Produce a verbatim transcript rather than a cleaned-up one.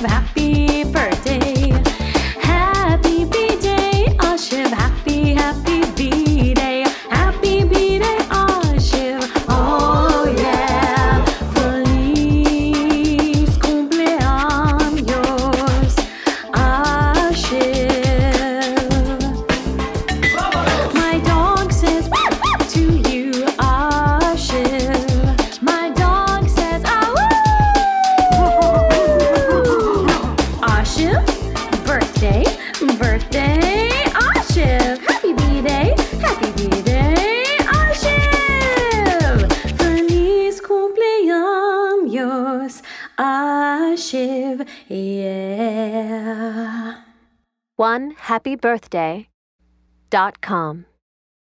Ashiv, happy birthday. Happy B-Day, Ashiv, happy, happy B-Day. Happy B-Day, Ashiv, oh yeah. Feliz cumpleaños, Ashiv. My dog says to you, Ashiv. My dog says, ah, woo! Ashiv, birthday, birthday, Ashiv. Happy B-Day, happy B-Day, Ashiv. Feliz cumpleaños, Ashiv, yeah. one happy birthday dot com